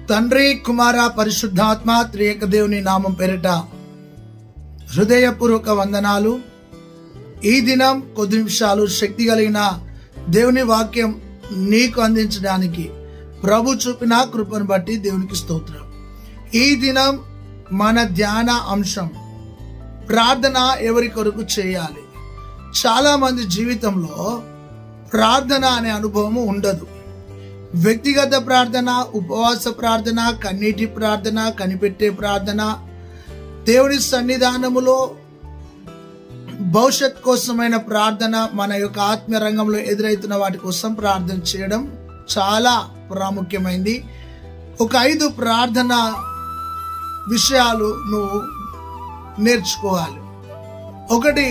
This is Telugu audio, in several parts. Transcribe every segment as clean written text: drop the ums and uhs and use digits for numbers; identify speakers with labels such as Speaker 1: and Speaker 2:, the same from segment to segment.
Speaker 1: తండ్రి కుమార పరిశుద్ధాత్మ త్రియేక దేవుని నామం పేరిట హృదయపూర్వక వందనాలు. ఈ దినం కొద్ది నిమిషాలు శక్తి కలిగిన దేవుని వాక్యం నీకు అందించడానికి ప్రభు చూపిన కృపను బట్టి దేవునికి స్తోత్రం. ఈ దినం మన ధ్యాన అంశం ప్రార్థన ఎవరి కొరకు చేయాలి. చాలా మంది జీవితంలో ప్రార్థన అనే అనుభవం ఉండదు. వ్యక్తిగత ప్రార్థన, ఉపవాస ప్రార్థన, కన్నీటి ప్రార్థన, కనిపెట్టే ప్రార్థన, దేవుని సన్నిధానములో భవిష్యత్ కోసమైన ప్రార్థన, మన యొక్క ఆత్మీయ రంగంలో ఎదురైతున్న వాటి కోసం ప్రార్థన చేయడం చాలా ప్రాముఖ్యమైంది. ఒక 5 ప్రార్థన విషయాలు నువ్వు నేర్చుకోవాలి. 1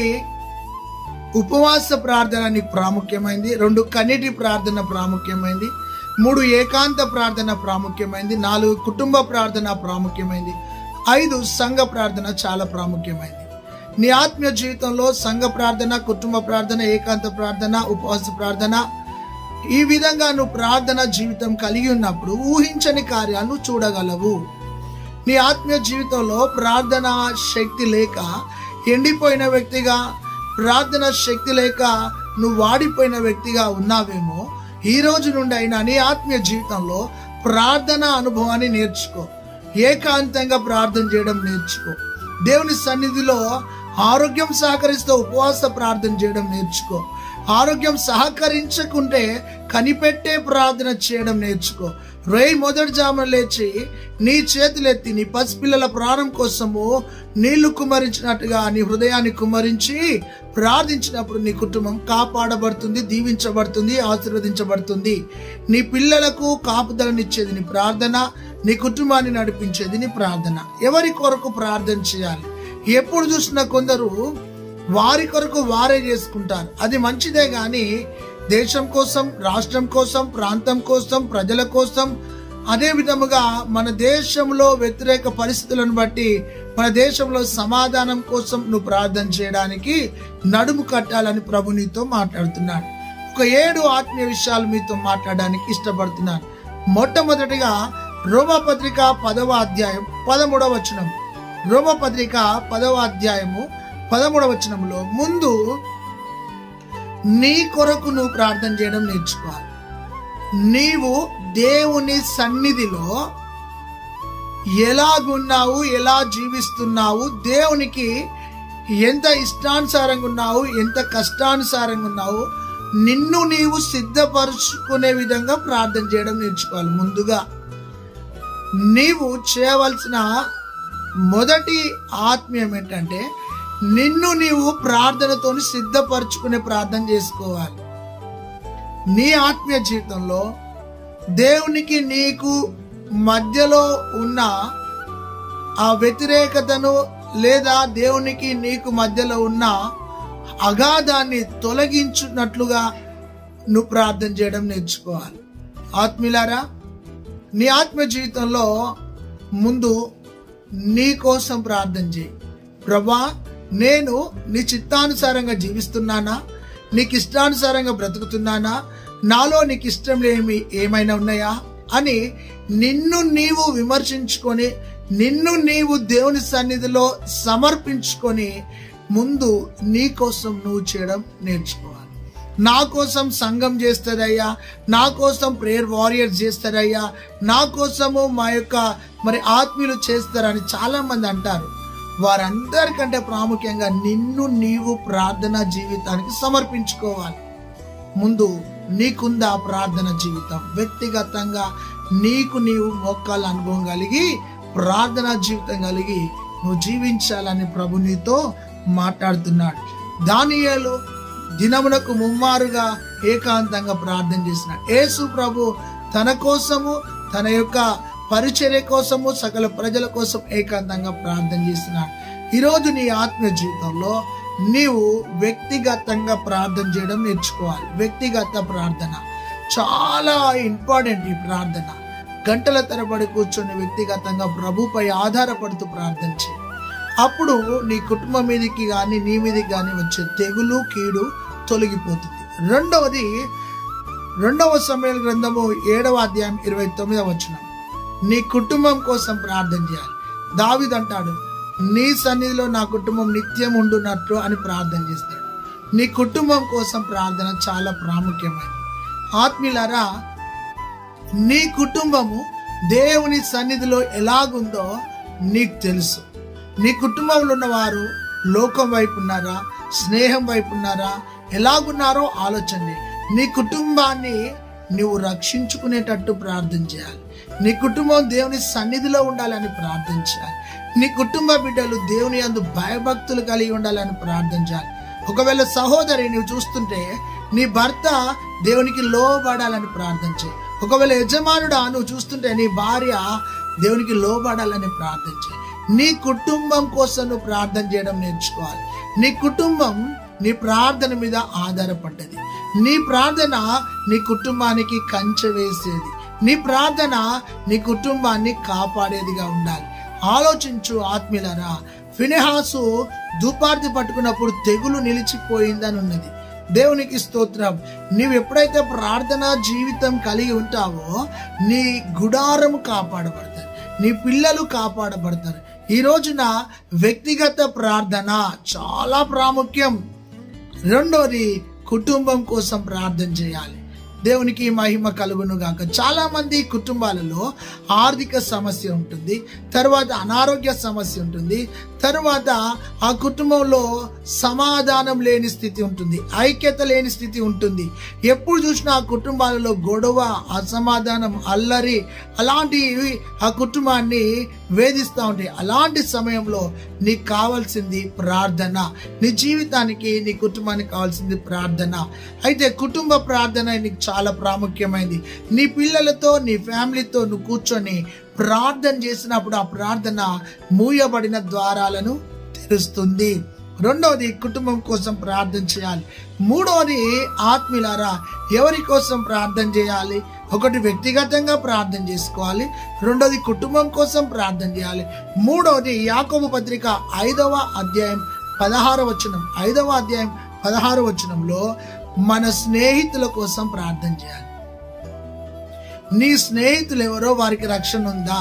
Speaker 1: ఉపవాస ప్రార్థన నీకు ప్రాముఖ్యమైంది. 2 కన్నీటి ప్రార్థన ప్రాముఖ్యమైంది. 3 ఏకాంత ప్రార్థన ప్రాముఖ్యమైంది. 4 కుటుంబ ప్రార్థన ప్రాముఖ్యమైంది. 5 సంఘ ప్రార్థన చాలా ప్రాముఖ్యమైంది. నీ ఆత్మీయ జీవితంలో సంఘ ప్రార్థన, కుటుంబ ప్రార్థన, ఏకాంత ప్రార్థన, ఉపవాస ప్రార్థన, ఈ విధంగా నువ్వు ప్రార్థన జీవితం కలిగి ఉన్నప్పుడు ఊహించని కార్యాలను చూడగలవు. నీ ఆత్మీయ జీవితంలో ప్రార్థన శక్తి లేక ఎండిపోయిన వ్యక్తిగా, ప్రార్థన శక్తి లేక నువ్వు వాడిపోయిన వ్యక్తిగా ఉన్నావేమో, ఈ రోజు నుండి అయినా నీ ఆత్మీయ జీవితంలో ప్రార్థన అనుభవాన్ని నేర్చుకో. ఏకాంతంగా ప్రార్థన చేయడం నేర్చుకో. దేవుని సన్నిధిలో ఆరోగ్యం సహకరిస్తూ ఉపవాస ప్రార్థన చేయడం నేర్చుకో. ఆరోగ్యం సహకరించకుంటే కనిపెట్టే ప్రార్థన చేయడం నేర్చుకో. మొదటి జామున లేచి నీ చేతులెత్తి నీ పసిపిల్లల ప్రాణం కోసము నీళ్లు కుమ్మరించినట్టుగా నీ హృదయాన్ని కుమ్మరించి ప్రార్థించినప్పుడు నీ కుటుంబం కాపాడబడుతుంది, దీవించబడుతుంది, ఆశీర్వదించబడుతుంది. నీ పిల్లలకు కాపుదలనిచ్చేది నీ ప్రార్థన, నీ కుటుంబాన్ని నడిపించేది నీ ప్రార్థన. ఎవరి కొరకు ప్రార్థన చేయాలి? ఎప్పుడు చూసినా కొందరు వారి కొరకు వారే చేసుకుంటారు. అది మంచిదే, కానీ దేశం కోసం, రాష్ట్రం కోసం, ప్రాంతం కోసం, ప్రజల కోసం, అదే విధముగా మన దేశంలో వ్యతిరేక పరిస్థితులను బట్టి మన దేశంలో సమాధానం కోసం నువ్వు ప్రార్థన చేయడానికి నడుము కట్టాలని ప్రభు నీతో మాట్లాడుతున్నాడు. ఒక 7 ఆత్మీయ విషయాలు మీతో మాట్లాడడానికి ఇష్టపడుతున్నాను. మొట్టమొదటిగా రోమపత్రిక 10వ అధ్యాయం 13వ వచనం. రోమపత్రిక 10వ అధ్యాయము 13వ వచనంలో ముందు నీ కొరకు నువ్వు ప్రార్థన చేయడం నేర్చుకోవాలి. నీవు దేవుని సన్నిధిలో ఎలాగున్నావు, ఎలా జీవిస్తున్నావు, దేవునికి ఎంత ఇష్టానుసారంగా ఉన్నావు, ఎంత కష్టానుసారంగా ఉన్నావు, నిన్ను నీవు సిద్ధపరుచుకునే విధంగా ప్రార్థన చేయడం నేర్చుకోవాలి. ముందుగా నీవు చేయవలసిన మొదటి ఆత్మీయం ఏంటంటే నిన్ను నీవు ప్రార్థనతో సిద్ధపరచుకునే ప్రార్థన చేసుకోవాలి. నీ ఆత్మీయ జీవితంలో దేవునికి నీకు మధ్యలో ఉన్న ఆ వ్యతిరేకతను లేదా దేవునికి నీకు మధ్యలో ఉన్న అగాధాన్ని తొలగించున్నట్లుగా నువ్వు ప్రార్థన చేయడం నేర్చుకోవాలి. ఆత్మీయులారా, నీ ఆత్మీయ జీవితంలో ముందు నీ కోసం ప్రార్థన చేయి. ప్రభా, నేను నీ చిత్తానుసారంగా జీవిస్తున్నానా? నీకు ఇష్టానుసారంగా బ్రతుకుతున్నానా? నాలో నీకు ఇష్టం లేమి ఏమైనా ఉన్నాయా అని నిన్ను నీవు విమర్శించుకొని, నిన్ను నీవు దేవుని సన్నిధిలో సమర్పించుకొని ముందు నీ కోసం నువ్వు చేయడం నేర్చుకోవాలి. నా కోసం సంఘం చేస్తారయ్యా, నా కోసం ప్రేయర్ వారియర్స్ చేస్తారయ్యా, నా కోసము మా యొక్క ఆత్మీయులు చేస్తారని చాలా మంది అంటారు. వారందరికంటే ప్రాముఖ్యంగా నిన్ను నీవు ప్రార్థన జీవితానికి సమర్పించుకోవాలి. ముందు నీకుందా ప్రార్థన జీవితం? వ్యక్తిగతంగా నీకు నీవు మోకాల అనుభవం కలిగి ప్రార్థనా జీవితం కలిగి నువ్వు జీవించాలని ప్రభు నీతో మాట్లాడుతున్నాడు. దానియేలు దినమునకు 3 ఏకాంతంగా ప్రార్థన చేసినాడు. యేసు ప్రభు తన కోసము, తన యొక్క పరిచర్య కోసము, సకల ప్రజల కోసం ఏకాంతంగా ప్రార్థన చేస్తున్నాడు. ఈరోజు నీ ఆత్మీయ జీవితంలో నీవు వ్యక్తిగతంగా ప్రార్థన చేయడం నేర్చుకోవాలి. వ్యక్తిగత ప్రార్థన చాలా ఇంపార్టెంట్. ఈ ప్రార్థన గంటల తరబడి కూర్చొని వ్యక్తిగతంగా ప్రభుపై ఆధారపడుతూ ప్రార్థన చేయి. అప్పుడు నీ కుటుంబం మీదకి కానీ నీ మీదకి కానీ వచ్చే తెగులు, కీడు తొలగిపోతుంది. రెండవ సమూయేలు గ్రంథము 7వ అధ్యాయం 29వ వచనం. నీ కుటుంబం కోసం ప్రార్థన చేయాలి. దావీదు అంటాడు, నీ సన్నిధిలో నా కుటుంబం నిత్యం ఉండునట్లు అని ప్రార్థన చేస్తాడు. నీ కుటుంబం కోసం ప్రార్థన చాలా ప్రాముఖ్యమైనది. ఆత్మీయులారా, నీ కుటుంబము దేవుని సన్నిధిలో ఎలాగుందో నీకు తెలుసు. నీ కుటుంబంలో ఉన్నవారు లోకం వైపు ఉన్నారా, స్నేహం వైపు ఉన్నారా, ఎలాగున్నారో ఆలోచన. నీ కుటుంబాన్ని నువ్వు రక్షించుకునేటట్టు ప్రార్థన చేయాలి. నీ కుటుంబం దేవుని సన్నిధిలో ఉండాలని ప్రార్థన చేయాలి. నీ కుటుంబ బిడ్డలు దేవుని యందు భయభక్తులు కలిగి ఉండాలని ప్రార్థన చేయాలి. ఒకవేళ సహోదరి నువ్వు చూస్తుంటే నీ భర్త దేవునికి లోబడాలని ప్రార్థన చేయి. ఒకవేళ యజమానుడా నువ్వు చూస్తుంటే నీ భార్య దేవునికి లోబడాలని ప్రార్థన చేయి. నీ కుటుంబం కోసం నువ్వు ప్రార్థన చేయడం నేర్చుకోవాలి. నీ కుటుంబం నీ ప్రార్థన మీద ఆధారపడ్డది. నీ ప్రార్థన నీ కుటుంబానికి కంచె వేసేది. నీ ప్రార్థన నీ కుటుంబాన్ని కాపాడేదిగా ఉండాలి. ఆలోచించు ఆత్మీయులారా, ఫినెహాసు ధూపార్తి పట్టుకున్నప్పుడు తెగులు నిలిచిపోయిందని ఉన్నది. దేవునికి స్తోత్రం. నీవు ఎప్పుడైతే ప్రార్థనా జీవితం కలిగి ఉంటావో నీ గుడారము కాపాడబడతారు, నీ పిల్లలు కాపాడబడతారు. ఈ రోజున వ్యక్తిగత ప్రార్థన చాలా ప్రాముఖ్యం. రెండోది, కుటుంబం కోసం ప్రార్థన చేయాలి. దేవునికి మహిమ కలుగును గాక. చాలా మంది కుటుంబాలలో ఆర్థిక సమస్య ఉంటుంది, తర్వాత అనారోగ్య సమస్య ఉంటుంది, తర్వాత ఆ కుటుంబంలో సమాధానం లేని స్థితి ఉంటుంది, ఐక్యత లేని స్థితి ఉంటుంది. ఎప్పుడు చూసినా ఆ కుటుంబాలలో గొడవ, అసమాధానం, అల్లరి అలాంటివి ఆ కుటుంబాన్ని వేధిస్తూ ఉంటాయి. అలాంటి సమయంలో నీకు కావాల్సింది ప్రార్థన. నీ జీవితానికి, నీ కుటుంబానికి కావాల్సింది ప్రార్థన. అయితే కుటుంబ ప్రార్థన నీకు చాలా ప్రాముఖ్యమైనది. నీ పిల్లలతో, నీ ఫ్యామిలీతో నువ్వు కూర్చొని ప్రార్థన చేసినప్పుడు ఆ ప్రార్థన మూయబడిన ద్వారాలను తెరుస్తుంది. రెండవది, కుటుంబం కోసం ప్రార్థన చేయాలి. మూడవది, ఆత్మీయులారా, ఎవరి కోసం ప్రార్థన చేయాలి? ఒకటి, వ్యక్తిగతంగా ప్రార్థన చేసుకోవాలి. రెండోది, కుటుంబం కోసం ప్రార్థన చేయాలి. మూడవది, యాకోబు పత్రిక 5వ అధ్యాయం 16వ వచనం. 5వ అధ్యాయం 16వ వచనంలో మన స్నేహితుల కోసం ప్రార్థన చేయాలి. నీ స్నేహితులు ఎవరో వారికి రక్షణ ఉందా?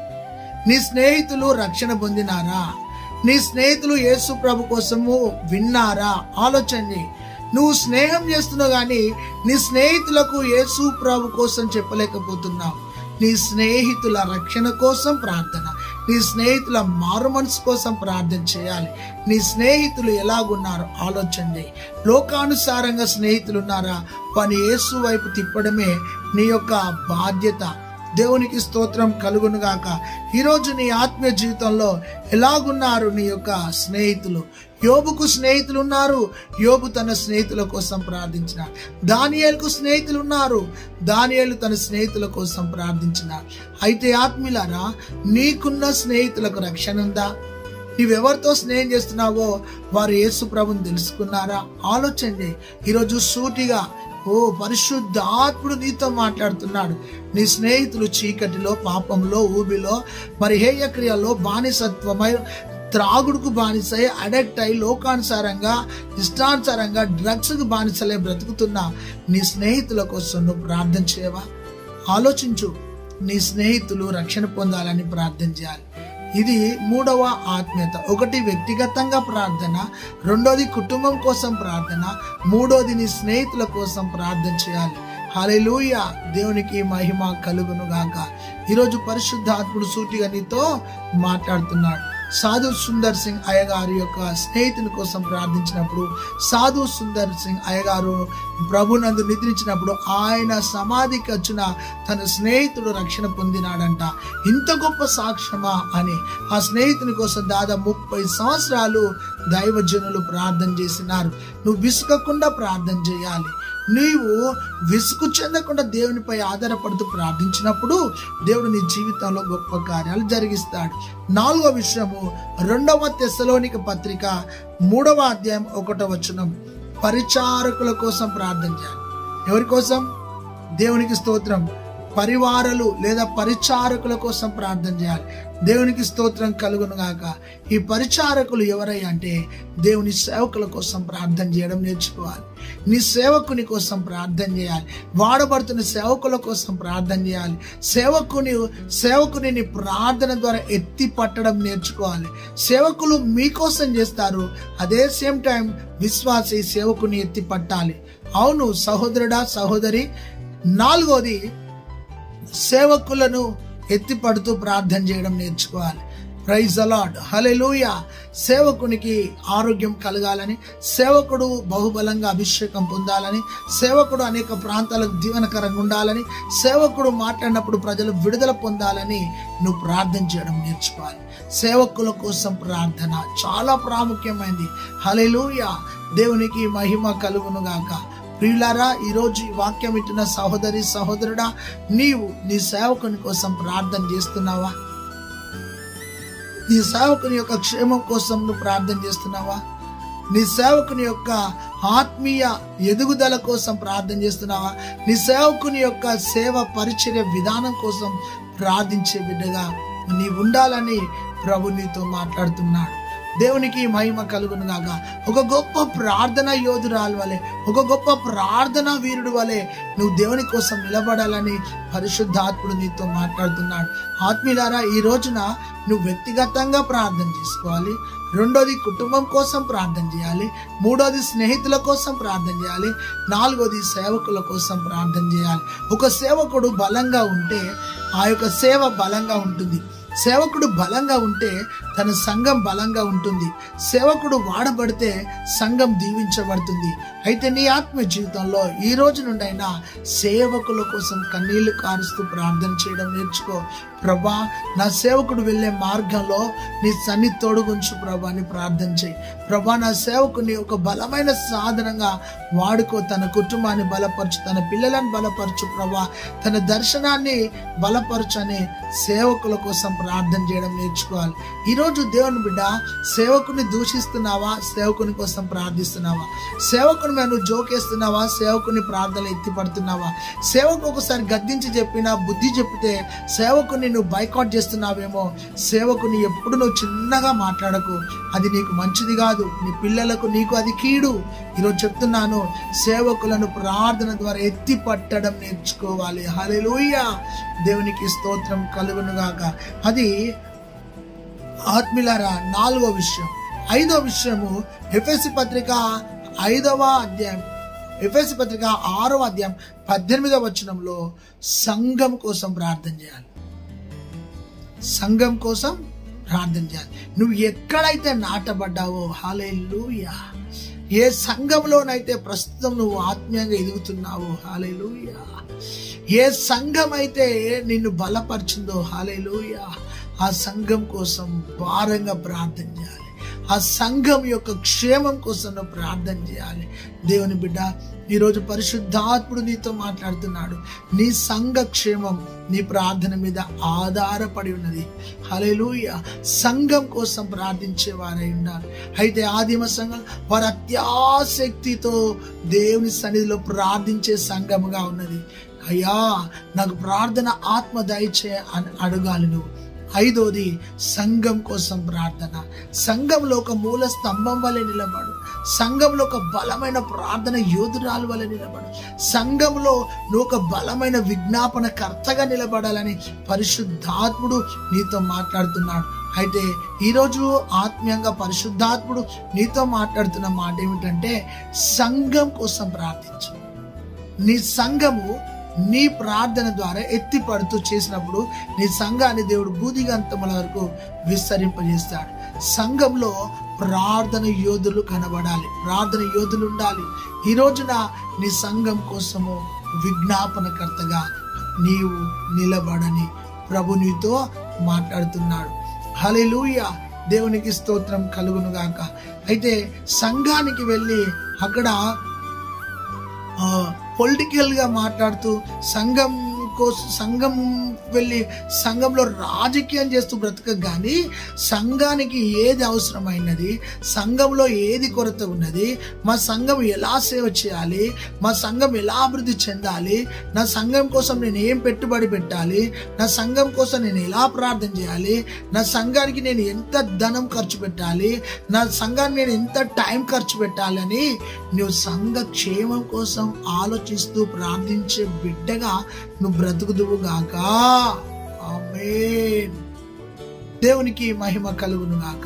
Speaker 1: నీ స్నేహితులు రక్షణ పొందినారా? నీ స్నేహితులు యేసు ప్రభు కోసము విన్నారా? ఆలోచన. నువ్వు స్నేహం చేస్తున్నావు కానీ నీ స్నేహితులకు యేసు ప్రభు కోసం చెప్పలేకపోతున్నావు. నీ స్నేహితుల రక్షణ కోసం ప్రార్థన, నీ స్నేహితుల మారు మనసు కోసం ప్రార్థన చేయాలి. నీ స్నేహితులు ఎలాగున్నారు ఆలోచన చేయి. లోకానుసారంగా స్నేహితులు ఉన్నారా? వాని యేసు వైపు తిప్పడమే నీ యొక్క బాధ్యత. దేవునికి స్తోత్రం కలుగును గాక. ఈరోజు నీ ఆత్మీయ జీవితంలో ఎలాగున్నారు నీ యొక్క స్నేహితులు? యోబుకు స్నేహితులు ఉన్నారు, యోబు తన స్నేహితుల కోసం ప్రార్థించినాడు. దానియేలుకు స్నేహితులు ఉన్నారు, దానియేలు తన స్నేహితుల కోసం ప్రార్థించినాడు. అయితే ఆత్మీయులారా, నీకున్న స్నేహితులకు రక్షణ ఉందా? నీవెవరితో స్నేహం చేస్తున్నావో వారు యేసు ప్రభుని తెలుసుకున్నారా? ఆలోచండి. ఈరోజు సూటిగా పరిశుద్ధాత్ముడు నీతో మాట్లాడుతున్నాడు. నీ స్నేహితులు చీకటిలో, పాపంలో, ఊబిలో, మరి హేయక్రియలో బానిసత్వమై, త్రాగుడుకు బానిసై, అడక్ట్ అయి, లోకానుసారంగా, ఇష్టానుసారంగా డ్రగ్స్కు బానిసలే బ్రతుకుతున్నా నీ స్నేహితుల కోసం నువ్వు ప్రార్థన చేయవా? ఆలోచించు. నీ స్నేహితులు రక్షణ పొందాలని ప్రార్థన చేయాలి. ఇది మూడవ ఆత్మీయత. ఒకటి, వ్యక్తిగతంగా ప్రార్థన. రెండోది, కుటుంబం కోసం ప్రార్థన. మూడోది, నీ స్నేహితుల కోసం ప్రార్థన చేయాలి. హల్లెలూయా. దేవునికి మహిమ కలుగును గాక. ఈరోజు పరిశుద్ధాత్ముడు సూటిగా నీతో మాట్లాడుతున్నాడు. సాధు సుందర్ సింగ్ అయ్యగారు యొక్క స్నేహితుని కోసం ప్రార్థించినప్పుడు, సాధు సుందర్ సింగ్ అయ్యగారు ప్రభునందు నిద్రించినప్పుడు ఆయన సమాధికి వచ్చిన తన స్నేహితుడు రక్షణ పొందినాడంట. ఇంత గొప్ప సాక్ష్యమా అని ఆ స్నేహితుని కోసం దాదాపు 30 సంవత్సరాలు దైవజనులు ప్రార్థన చేసినారు. నువ్వు విసుకకుండా ప్రార్థన చేయాలి. నీవు విసుగు చెందకుండా దేవునిపై ఆధారపడుతూ ప్రార్థించినప్పుడు దేవుడు నీ జీవితంలో గొప్ప కార్యాలు జరిగిస్తాడు. 4వ విషయము, 2వ తెస్సలోనిక పత్రిక 3వ అధ్యాయం 1వ వచనం. పరిచారకుల కోసం ప్రార్థన చేయాలి. ఎవరి కోసం? దేవునికి స్తోత్రం. పరివారులు లేదా పరిచారకుల కోసం ప్రార్థన చేయాలి. దేవునికి స్తోత్రం కలుగును గాక. ఈ పరిచారకులు ఎవరయ్యా అంటే దేవుని సేవకుల కోసం ప్రార్థన చేయడం నేర్చుకోవాలి. నీ సేవకుని కోసం ప్రార్థన చేయాలి. వాడబడుతున్న సేవకుల కోసం ప్రార్థన చేయాలి. సేవకుని నీ ప్రార్థన ద్వారా ఎత్తి పట్టడం నేర్చుకోవాలి. సేవకులు మీకోసం చేస్తారు, అదే సేమ్ టైం విశ్వాసి సేవకుని ఎత్తి పట్టాలి. అవును సహోదరుడా సహోదరి. 4వది సేవకులను ఎత్తిపడుతూ ప్రార్థన చేయడం నేర్చుకోవాలి. Praise the lord, hallelujah. సేవకునికి ఆరోగ్యం కలగాలని, సేవకుడు బహుబలంగా అభిషేకం పొందాలని, సేవకుడు అనేక ప్రాంతాలకు దీవెనకరంగా ఉండాలని, సేవకుడు మాట్లాడినప్పుడు ప్రజలు విడుదల పొందాలని నువ్వు ప్రార్థన చేయడం నేర్చుకోవాలి. సేవకుల కోసం ప్రార్థన చాలా ప్రాముఖ్యమైనది. హల్లెలూయా. దేవునికి మహిమ కలుగును గాక. ప్రియులారా, ఈరోజు ఈ వాక్యం వింటున్న సహోదరి సహోదరుడా, నీవు నీ సేవకుని కోసం ప్రార్థన చేస్తున్నావా? నీ సేవకుని యొక్క క్షేమం కోసం నువ్వు ప్రార్థన చేస్తున్నావా? నీ సేవకుని యొక్క ఆత్మీయ ఎదుగుదల కోసం ప్రార్థన చేస్తున్నావా? నీ సేవకుని యొక్క సేవ పరిచర్య విధానం కోసం ప్రార్థించే బిడ్డగా నీ ఉండాలని ప్రభు నీతో మాట్లాడుతున్నాడు. దేవునికి మహిమ కలుగును గాక. ఒక గొప్ప ప్రార్థన యోధురాలు వలె, ఒక గొప్ప ప్రార్థన వీరుడు వలె నువ్వు దేవుని కోసం నిలబడాలని పరిశుద్ధాత్ముడు నీతో మాట్లాడుతున్నాడు. ఆత్మీయులారా, ఈ రోజున నువ్వు వ్యక్తిగతంగా ప్రార్థన చేసుకోవాలి. 2వది కుటుంబం కోసం ప్రార్థన చేయాలి. 3వది స్నేహితుల కోసం ప్రార్థన చేయాలి. 4వది సేవకుల కోసం ప్రార్థన చేయాలి. ఒక సేవకుడు బలంగా ఉంటే ఆ యొక్క సేవ బలంగా ఉంటుంది. సేవకుడు బలంగా ఉంటే తన సంఘం బలంగా ఉంటుంది. సేవకుడు వాడబడితే సంఘం దీవించబడుతుంది. అయితే నీ ఆత్మ జీవితంలో ఈ రోజు నుండైనా సేవకుల కోసం కన్నీళ్లు కారుస్తూ ప్రార్థన చేయడం నేర్చుకో. ప్రభా, నా సేవకుడు వెళ్ళే మార్గంలో నీ సన్నిధి తోడుగుంచు ప్రభా అని ప్రార్థన చేయి. ప్రభా, నా సేవకుని ఒక బలమైన సాధనంగా వాడుకో. తన కుటుంబాన్ని బలపరచు, తన పిల్లలను బలపరచు ప్రభా, తన దర్శనాన్ని బలపరచు అని సేవకుల కోసం ప్రార్థన చేయడం నేర్చుకోవాలి. ఈరోజు దేవుని బిడ్డ, సేవకుని దూషిస్తున్నావా? సేవకుని కోసం ప్రార్థిస్తున్నావా? సేవకుని మీద నువ్వు జోకేస్తున్నావా? సేవకుని ప్రార్థనలు ఎత్తిపడుతున్నావా? సేవకు ఒకసారి గద్దించి చెప్పినా, బుద్ధి చెప్పితే సేవకుని నువ్వు బైకాట్ చేస్తున్నావేమో. సేవకుని ఎప్పుడు నువ్వు చిన్నగా మాట్లాడకు, అది నీకు మంచిది కాదు. నీ పిల్లలకు నీకు అది కీడు. ఈరోజు చెప్తున్నాను, సేవకులను ప్రార్థన ద్వారా ఎత్తి పట్టడం నేర్చుకోవాలి. హల్లెలూయా. దేవునికి స్తోత్రం కలుగును గాక. అది ఆత్మీయులారా 4వ విషయం. 5వ విషయము ఎఫెసీ పత్రిక 5వ అధ్యాయం, ఎఫెసీ పత్రిక 6వ అధ్యాయం 18వ వచనంలో సంఘం కోసం ప్రార్థన చేయాలి. సంఘం కోసం ప్రార్థన చేయాలి. నువ్వు ఎక్కడైతే నాటబడ్డావో, హల్లెలూయా, ఏ సంఘంలోనైతే ప్రస్తుతం నువ్వు ఆత్మీయంగా ఎదుగుతున్నావో, హల్లెలూయా, ఏ సంఘం అయితే నిన్ను బలపరిచిందో, హల్లెలూయా, ఆ సంఘం కోసం భారంగా ప్రార్థన చేయాలి. ఆ సంఘం యొక్క క్షేమం కోసం నువ్వు ప్రార్థన చేయాలి. దేవుని బిడ్డ, ఈరోజు పరిశుద్ధాత్ముడు నీతో మాట్లాడుతున్నాడు. నీ సంఘ క్షేమం నీ ప్రార్థన మీద ఆధారపడి ఉన్నది. హల్లెలూయా. సంఘం కోసం ప్రార్థించే వారై ఉన్నారు. అయితే ఆదిమ సంఘం వారు అత్యాసక్తితో దేవుని సన్నిధిలో ప్రార్థించే సంఘముగా ఉన్నది. అయ్యా, నాకు ప్రార్థన ఆత్మ దయచే అని అడగాలి నువ్వు. 5వది సంఘం కోసం ప్రార్థన. సంఘంలో ఒక మూల స్తంభం వలె నిలబడు. సంఘంలో ఒక బలమైన ప్రార్థన యోధురాలు వలె నిలబడు. సంఘంలో నువ్వు ఒక బలమైన విజ్ఞాపన కర్తగా నిలబడాలని పరిశుద్ధాత్ముడు నీతో మాట్లాడుతున్నాడు. అయితే ఈరోజు ఆత్మీయంగా పరిశుద్ధాత్ముడు నీతో మాట్లాడుతున్న మాట ఏమిటంటే, సంఘం కోసం ప్రార్థించు. నీ సంఘము నీ ప్రార్థన ద్వారా ఎత్తి పడుతూ చేసినప్పుడు నీ సంఘాన్ని దేవుడు భూదిగంతముల వరకు విస్తరింపజేస్తాడు. సంఘంలో ప్రార్థన యోధులు కనబడాలి, ప్రార్థన యోధులు ఉండాలి. ఈ రోజున నీ సంఘం కోసము విజ్ఞాపనకర్తగా నీవు నిలబడని ప్రభు నీతో మాట్లాడుతున్నాడు. హల్లెలూయా. దేవునికి స్తోత్రం కలుగును గాక. అయితే సంఘానికి వెళ్ళి అక్కడ పొలిటికల్ గా మాట్లాడుతూ సంఘం సంఘం వెళ్ళి సంఘంలో రాజకీయం చేస్తూ బ్రతక కానీ సంఘానికి ఏది అవసరమైనది, సంఘంలో ఏది కొరత ఉన్నది, మా సంఘం ఎలా సేవ చేయాలి, మా సంఘం ఎలా అభివృద్ధి చెందాలి, నా సంఘం కోసం నేను ఏం పెట్టుబడి పెట్టాలి, నా సంఘం కోసం నేను ఎలా ప్రార్థన చేయాలి, నా సంఘానికి నేను ఎంత ధనం ఖర్చు పెట్టాలి, నా సంఘానికి నేను ఎంత టైం ఖర్చు పెట్టాలని నువ్వు సంఘ క్షేమం కోసం ఆలోచిస్తూ ప్రార్థించే బిడ్డగా నువ్వు బ్రతుకుదువు గాక. ఆమేన్. దేవునికి మహిమ కలుగును గాక.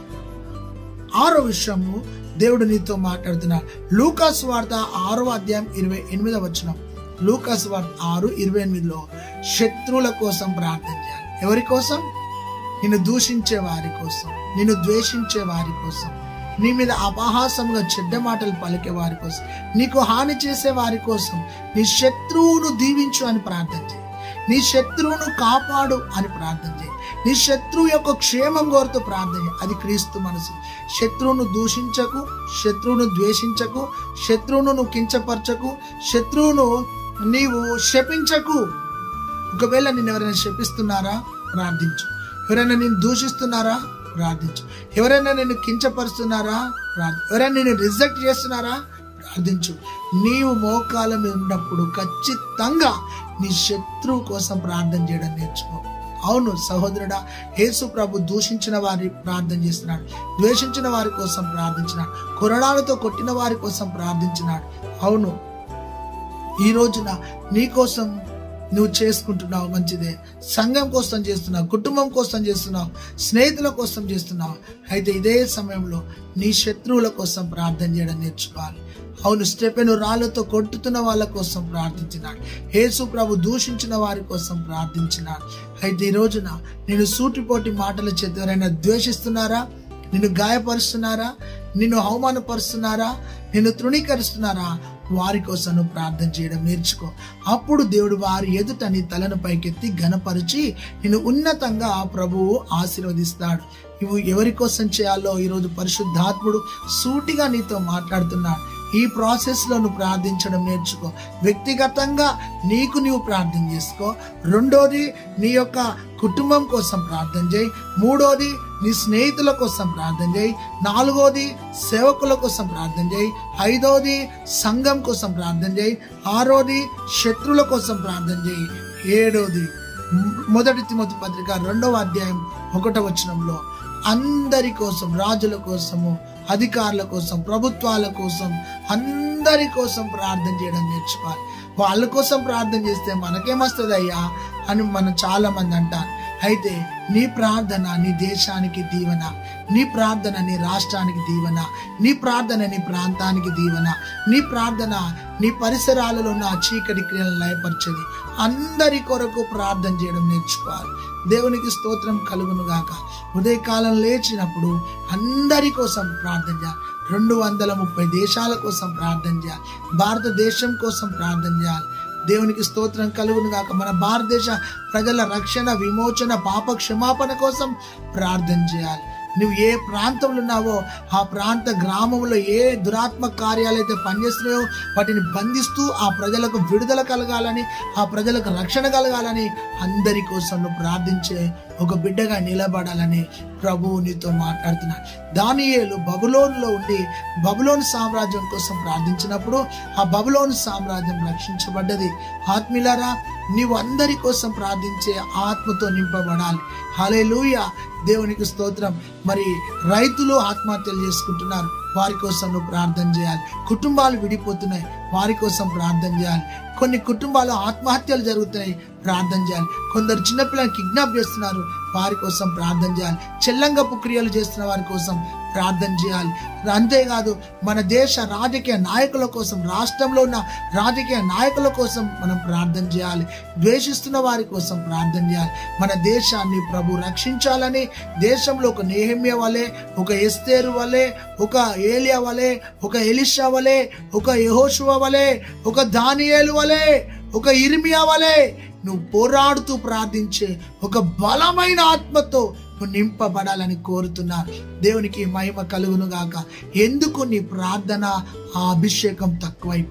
Speaker 1: 6వ విషయము దేవుడు నీతో మాట్లాడుతున్నాడు. లూకాసు వార్త 6వ అధ్యాయం 28వ వచనం. లూకాసు వార్త 6:28లో శత్రువుల కోసం ప్రార్థన చేయాలి. ఎవరి కోసం? నిన్ను దూషించే వారి కోసం, నిన్ను ద్వేషించే వారి కోసం, నీ మీద అపహాసంగా చెడ్డ మాటలు పలికే వారి కోసం, నీకు హాని చేసే వారి కోసం. నీ శత్రువును దీవించు అని ప్రార్థన చేయి. నీ శత్రువును కాపాడు అని ప్రార్థన చేయి. నీ శత్రువు యొక్క క్షేమం కోరుతూ ప్రార్థన చేయి. అది క్రీస్తు మనసు. శత్రువును దూషించకు, శత్రువును ద్వేషించకు, శత్రువును నువ్వు కించపరచకు, శత్రువును నీవు శపించకు. ఒకవేళ నిన్ను ఎవరైనా శపిస్తున్నారా, ప్రార్థించు. ఎవరైనా నిన్ను దూషిస్తున్నారా, ప్రార్థించు. ఎవరైనా నిన్ను కించపరుస్తున్నారా, ఎవరైనా నిన్ను రిజెక్ట్ చేస్తున్నారా, ప్రార్థించు. నీవు మోకాల మీద ఉన్నప్పుడు ఖచ్చితంగా నీ శత్రువు కోసం ప్రార్థన చేయడం నేర్చుకో. అవును సహోదరుడా, యేసు ప్రభు దూషించిన వారి ప్రార్థన చేస్తున్నాడు, ద్వేషించిన వారి కోసం ప్రార్థించినాడు, కొరడాలతో కొట్టిన వారి కోసం ప్రార్థించినాడు. అవును, ఈ రోజున నీ కోసం నువ్వు చేసుకుంటున్నావు, మంచిదే. సంఘం కోసం చేస్తున్నావు, కుటుంబం కోసం చేస్తున్నావు, స్నేహితుల కోసం చేస్తున్నావు. అయితే ఇదే సమయంలో నీ శత్రువుల కోసం ప్రార్థన చేయడం నేర్చుకోవాలి. అవును, స్టెఫెను రాళ్లతో కొట్టుతున్న వాళ్ళ కోసం ప్రార్థించినాడు, యేసు ప్రభు దూషించిన వారి కోసం ప్రార్థించినాడు. అయితే ఈ రోజున నేను సూటిపోటి మాటల చేత ఎవరైనా ద్వేషిస్తున్నారా, నిన్ను గాయపరుస్తున్నారా, నిన్ను అవమానపరుస్తున్నారా, నిన్ను తృణీకరిస్తున్నారా, వారి కోసం నువ్వు ప్రార్థన చేయడం నేర్చుకో. అప్పుడు దేవుడు వారి ఎదుట నీ తలను పైకెత్తి ఘనపరిచి నిన్ను ఉన్నతంగా ప్రభువు ఆశీర్వదిస్తాడు. నువ్వు ఎవరి కోసం చేయాలో ఈరోజు పరిశుద్ధాత్ముడు సూటిగా నీతో మాట్లాడుతున్నాడు. ఈ ప్రాసెస్ లో నువ్వు ప్రార్థించడం నేర్చుకో. వ్యక్తిగతంగా నీకు నీవు ప్రార్థన చేసుకో. రెండోది నీ యొక్క కుటుంబం కోసం ప్రార్థన చేయి. మూడోది నీ స్నేహితుల కోసం ప్రార్థన చేయి. నాలుగోది సేవకుల కోసం ప్రార్థన చేయి. ఐదోది సంఘం కోసం ప్రార్థన చేయి. ఆరోది శత్రువుల కోసం ప్రార్థన చేయి. ఏడోది 1 తిమోతి పత్రిక 2వ అధ్యాయం 1వ వచనంలో అందరి కోసం, రాజుల కోసము, అధికారుల కోసం, ప్రభుత్వాల కోసం, అందరి కోసం ప్రార్థన చేయడం నేర్చుకోవాలి. వాళ్ళ కోసం ప్రార్థన చేస్తే మనకేమొస్తుంది అయ్యా అని మనం చాలా మంది అంటారు. అయితే నీ ప్రార్థన నీ దేశానికి దీవెన, నీ ప్రార్థన నీ రాష్ట్రానికి దీవెన, నీ ప్రార్థన నీ ప్రాంతానికి దీవెన, నీ ప్రార్థన నీ పరిసరాలలో ఉన్న చీకటి క్రియలను లయపరిచేది. అందరి కొరకు ప్రార్థన చేయడం నేర్చుకోవాలి. దేవునికి స్తోత్రం కలుగును గాక. ఉదయకాలం లేచినప్పుడు అందరి కోసం ప్రార్థన చేయాలి. 230 దేశాల కోసం ప్రార్థన చేయాలి. భారతదేశం కోసం ప్రార్థన చేయాలి. దేవునికి స్తోత్రం కలుగును గాక. మన భారతదేశ ప్రజల రక్షణ, విమోచన, పాప క్షమాపణ కోసం ప్రార్థన చేయాలి. నువ్వు ఏ ప్రాంతంలో ఉన్నావో ఆ ప్రాంత గ్రామంలో ఏ దురాత్మ కార్యాలైతే పనిచేస్తున్నాయో వాటిని బంధిస్తూ ఆ ప్రజలకు విడుదల కలగాలని, ఆ ప్రజలకు రక్షణ కలగాలని, అందరి కోసం నువ్వు ప్రార్థించే ఒక బిడ్డగా నిలబడాలని ప్రభువు నీతో మాట్లాడుతున్నాడు. దానియేలు బబులోనులో ఉండి బబులోను సామ్రాజ్యం కోసం ప్రార్థించినప్పుడు ఆ బబులోను సామ్రాజ్యం రక్షించబడ్డది. ఆత్మీయులారా, నీవు అందరి కోసం ప్రార్థించే ఆత్మతో నింపబడాలి. హల్లెలూయా, దేవునికి స్తోత్రం. మరి రైతులు ఆత్మహత్యలు చేసుకుంటున్నారు, వారి కోసం నువ్వు ప్రార్థన చేయాలి. కుటుంబాలు విడిపోతున్నాయి, వారి కోసం ప్రార్థన చేయాలి. కొన్ని కుటుంబాలు ఆత్మహత్యలు జరుగుతున్నాయి, ప్రార్థన చేయాలి. కొందరు చిన్నపిల్లలు కిడ్నాప్ చేస్తున్నారు, వారి కోసం ప్రార్థన చేయాలి. చెల్లంగపు క్రియలు చేస్తున్న వారి కోసం ప్రార్థన చేయాలి. అంతేకాదు మన దేశ రాజకీయ నాయకుల కోసం, రాష్ట్రంలో ఉన్న రాజకీయ నాయకుల కోసం మనం ప్రార్థన చేయాలి. ద్వేషిస్తున్న వారి కోసం ప్రార్థన చేయాలి. మన దేశాన్ని ప్రభు రక్షించాలని, దేశంలో ఒక నెహెమ్యా వలె, ఒక ఎస్తేరు వలె, ఒక ఏలియా వలె, ఒక ఎలీషా వలె, ఒక యెహోషువ వలె, ఒక దానియేలు వలె, ఒక ఇర్మియా వలె నువ్వు పోరాడుతూ ప్రార్థించే ఒక బలమైన ఆత్మతో నువ్వు నింపబడాలని కోరుతున్నారు. దేవునికి మహిమ కలుగును గాక. ఎందుకు నీ ప్రార్థన ఆ అభిషేకం తక్కువైపోయింది?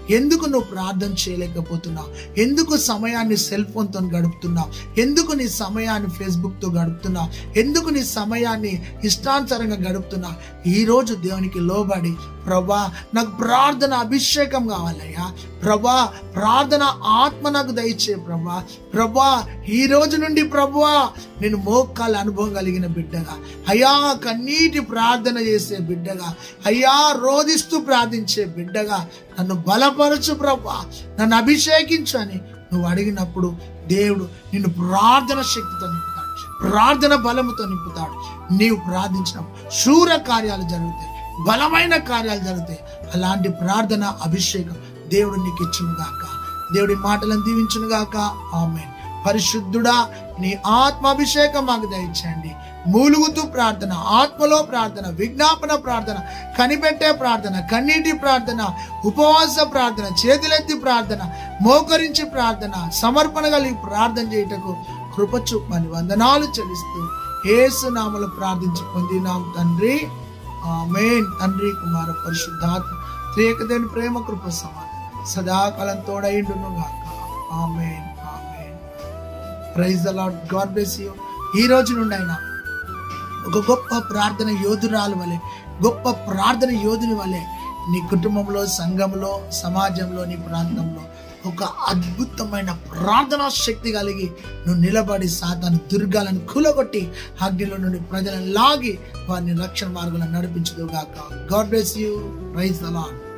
Speaker 1: ఎందుకు నువ్వు ప్రార్థన చేయలేకపోతున్నావు? ఎందుకు సమయాన్ని సెల్ ఫోన్తో గడుపుతున్నావు? ఎందుకు నీ సమయాన్ని ఫేస్బుక్తో గడుపుతున్నావు? ఎందుకు నీ సమయాన్ని ఇష్టానుసారంగా గడుపుతున్నావు? ఈరోజు దేవునికి లోబడి, ప్రభా నాకు ప్రార్థన అభిషేకం కావాలయ్యా, ప్రభా ప్రార్థన ఆత్మ నాకు దయచే ప్రభా. ప్రభా ఈ రోజు నుండి ప్రభువా నేను మోకాళ్ళ అనుభవం కలిగిన బిడ్డగా, అయ్యా కన్నీటి ప్రార్థన చేసే బిడ్డగా, అయ్యా రోధిస్తూ ప్రార్థించే బిడ్డగా నన్ను బలపరచు ప్రభా, నన్ను అభిషేకించు అని నువ్వు అడిగినప్పుడు దేవుడు నిన్ను ప్రార్థన శక్తితో నింపుతాడు, ప్రార్థన బలముతో నింపుతాడు. నీవు ప్రార్థించినప్పుడు శూర కార్యాలు జరుగుతాయి, బలమైన కార్యాలు జరుగుతాయి. అలాంటి ప్రార్థన అభిషేకం దేవుడు నీకు ఇచ్చును గాక. దేవుడి మాటలను దీవించును గాక. ఆమేన్. పరిశుద్ధుడా నీ ఆత్మాభిషేకం మాకు దయచేయండి. మూలుగుతూ ప్రార్థన, ఆత్మలో ప్రార్థన, విజ్ఞాపన ప్రార్థన, కనిపెట్టే ప్రార్థన, కన్నీటి ప్రార్థన, ఉపవాస ప్రార్థన, చేతులెత్తి ప్రార్థన, మోకరించి ప్రార్థన, సమర్పణ కలిగి ప్రార్థన చేయుటకు కృప చూపమని వందనాలు చెల్లిస్తూ యేసు నామములో ప్రార్థించి పొందినాం తండ్రి. ఆమేన్. తండ్రి, కుమార, పరిశుద్ధాత్మ త్రియేకదేవుని ప్రేమ, కృప, సమాధానం సదాకాలం తోడైండును గాక. Amen. Amen. Praise the lord. God bless you. ఈ రోజు నుండి అయినా ఒక గొప్ప ప్రార్థన యోధురాలు వలె, గొప్ప ప్రార్థన యోధుని వలె నీ కుటుంబంలో, సంఘంలో, సమాజంలో, నీ ప్రాంతంలో ఒక అద్భుతమైన ప్రార్థనా శక్తి కలిగి నువ్వు నిలబడి సాతాను దుర్గాలను కూలగొట్టి అగ్నిలో నుండి ప్రజలను లాగి వారిని రక్షణ మార్గంలో నడిపించుదుగాక. God bless you. Praise the lord.